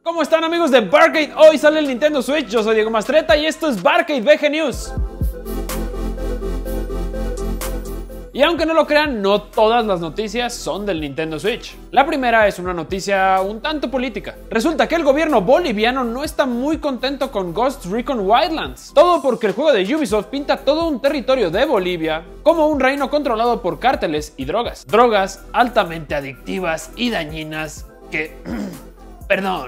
¿Cómo están, amigos de Barcade? Hoy sale el Nintendo Switch, yo soy Diego Mastretta y esto es Barcade VG News. Y aunque no lo crean, no todas las noticias son del Nintendo Switch. La primera es una noticia un tanto política. Resulta que el gobierno boliviano no está muy contento con Ghost Recon Wildlands. Todo porque el juego de Ubisoft pinta todo un territorio de Bolivia como un reino controlado por cárteles y drogas. Drogas altamente adictivas y dañinas que... Perdón.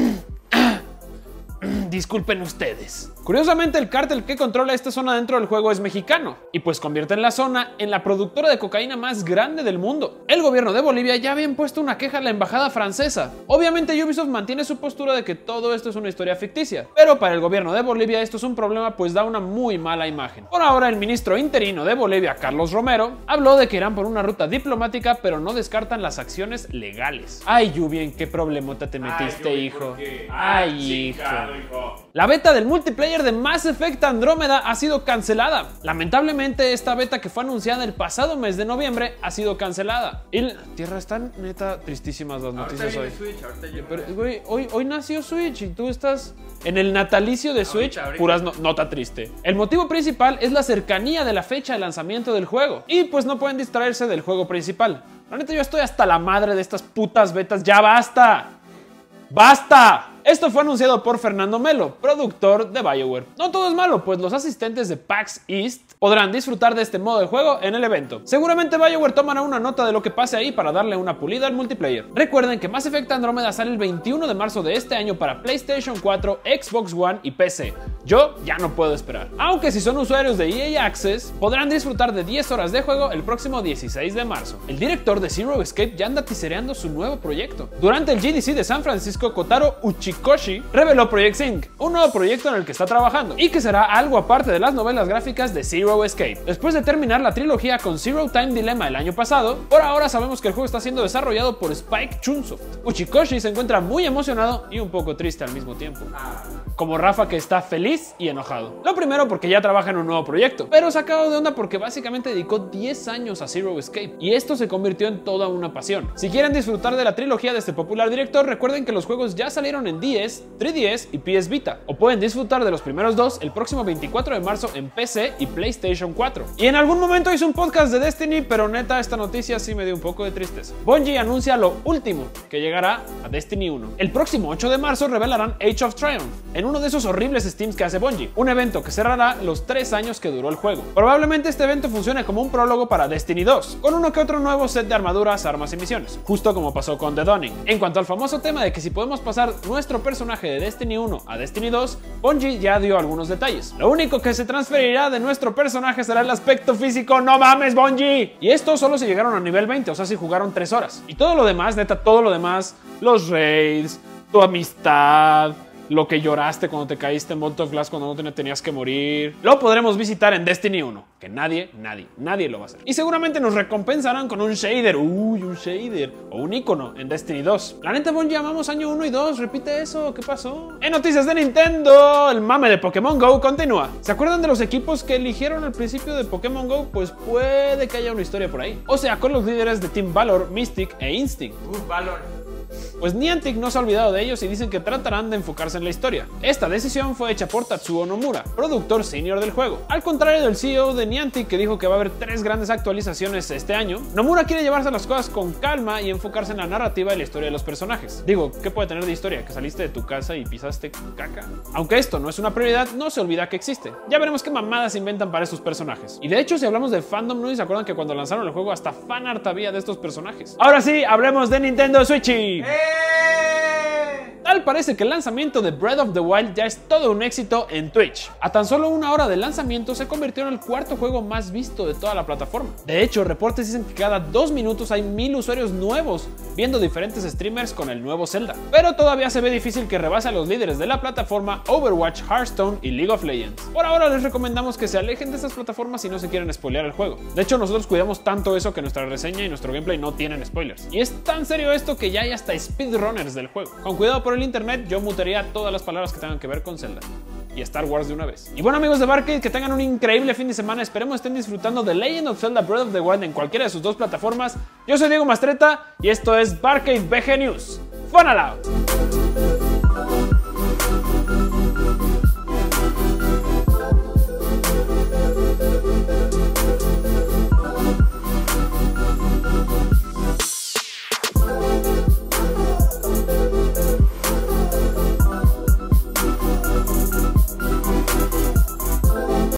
Disculpen ustedes. Curiosamente, el cártel que controla esta zona dentro del juego es mexicano, y pues convierten la zona en la productora de cocaína más grande del mundo. El gobierno de Bolivia ya había impuesto una queja a la embajada francesa. Obviamente Ubisoft mantiene su postura de que todo esto es una historia ficticia, pero para el gobierno de Bolivia esto es un problema, pues da una muy mala imagen. Por ahora, el ministro interino de Bolivia, Carlos Romero, habló de que irán por una ruta diplomática, pero no descartan las acciones legales. Ay, Yubi, ¿en qué problemota te metiste, hijo? Ay, hijo. La beta del multiplayer de Mass Effect Andrómeda ha sido cancelada. Lamentablemente, esta beta, que fue anunciada el pasado mes de noviembre, ha sido cancelada. Y tierra, están neta tristísimas las noticias hoy. Pero, güey, hoy nació Switch y tú estás en el natalicio de Switch. Puras nota triste. El motivo principal es la cercanía de la fecha de lanzamiento del juego. Y pues no pueden distraerse del juego principal. La neta, yo estoy hasta la madre de estas putas betas. ¡Ya basta! ¡Basta! Esto fue anunciado por Fernando Melo, productor de BioWare. No todo es malo, pues los asistentes de PAX East podrán disfrutar de este modo de juego en el evento. Seguramente BioWare tomará una nota de lo que pase ahí para darle una pulida al multiplayer. Recuerden que Mass Effect Andrómeda sale el 21 de marzo de este año para PlayStation 4, Xbox One y PC. Yo ya no puedo esperar. Aunque si son usuarios de EA Access, podrán disfrutar de 10 horas de juego el próximo 16 de marzo. El director de Zero Escape ya anda tisereando su nuevo proyecto. Durante el GDC de San Francisco, Kotaro Uchikoshi reveló Project Zinc, un nuevo proyecto en el que está trabajando y que será algo aparte de las novelas gráficas de Zero Escape. Después de terminar la trilogía con Zero Time Dilemma el año pasado, por ahora sabemos que el juego está siendo desarrollado por Spike Chunsoft. Uchikoshi se encuentra muy emocionado y un poco triste al mismo tiempo. Como Rafa, que está feliz y enojado. Lo primero porque ya trabaja en un nuevo proyecto, pero sacado de onda porque básicamente dedicó 10 años a Zero Escape y esto se convirtió en toda una pasión. Si quieren disfrutar de la trilogía de este popular director, recuerden que los juegos ya salieron en 10, 3DS y PS Vita, o pueden disfrutar de los primeros dos el próximo 24 de marzo en PC y PlayStation 4. Y en algún momento hice un podcast de Destiny, pero neta esta noticia sí me dio un poco de tristeza. Bungie anuncia lo último que llegará a Destiny 1. El próximo 8 de marzo revelarán Age of Triumph, en uno de esos horribles Steams que hace Bungie, un evento que cerrará los 3 años que duró el juego. Probablemente este evento funcione como un prólogo para Destiny 2, con uno que otro nuevo set de armaduras, armas y misiones, justo como pasó con The Dawning. En cuanto al famoso tema de que si podemos pasar nuestro personaje de Destiny 1 a Destiny 2, Bungie ya dio algunos detalles. Lo único que se transferirá de nuestro personaje será el aspecto físico. ¡No mames, Bungie! Y esto solo si llegaron a nivel 20, o sea, si jugaron 3 horas. Y todo lo demás, neta, todo lo demás, los raids, tu amistad, lo que lloraste cuando te caíste en Vault of Glass cuando no tenías que morir, lo podremos visitar en Destiny 1, que nadie lo va a hacer. Y seguramente nos recompensarán con un shader, un shader, o un icono en Destiny 2. La neta, Bungie, llamamos año 1 y 2, repite eso, ¿qué pasó? En noticias de Nintendo, el mame de Pokémon GO continúa. ¿Se acuerdan de los equipos que eligieron al principio de Pokémon GO? Pues puede que haya una historia por ahí. O sea, con los líderes de Team Valor, Mystic e Instinct. Valor. Pues Niantic no se ha olvidado de ellos y dicen que tratarán de enfocarse en la historia. Esta decisión fue hecha por Tatsuo Nomura, productor senior del juego. Al contrario del CEO de Niantic, que dijo que va a haber 3 grandes actualizaciones este año, Nomura quiere llevarse las cosas con calma y enfocarse en la narrativa y la historia de los personajes. Digo, ¿qué puede tener de historia? ¿Que saliste de tu casa y pisaste caca? Aunque esto no es una prioridad, no se olvida que existe. Ya veremos qué mamadas inventan para estos personajes. Y de hecho, si hablamos de fandom, ¿no se acuerdan que cuando lanzaron el juego hasta fanart había de estos personajes? Ahora sí, hablemos de Nintendo Switch. Tal parece que el lanzamiento de Breath of the Wild ya es todo un éxito en Twitch. A tan solo 1 hora del lanzamiento se convirtió en el 4º juego más visto de toda la plataforma. De hecho, reportes dicen que cada 2 minutos hay 1000 usuarios nuevos viendo diferentes streamers con el nuevo Zelda. Pero todavía se ve difícil que rebase a los líderes de la plataforma Overwatch, Hearthstone y League of Legends. Por ahora les recomendamos que se alejen de estas plataformas si no se quieren spoilear el juego. De hecho, nosotros cuidamos tanto eso que nuestra reseña y nuestro gameplay no tienen spoilers. Y es tan serio esto que ya hay hasta speedrunners del juego. Con cuidado por el internet, yo mutaría todas las palabras que tengan que ver con Zelda y Star Wars de una vez. Y bueno, amigos de Barcade, que tengan un increíble fin de semana. Esperemos estén disfrutando de Legend of Zelda Breath of the Wild en cualquiera de sus 2 plataformas. Yo soy Diego Mastretta y esto es Barcade VG News. ¡Fun Allowed!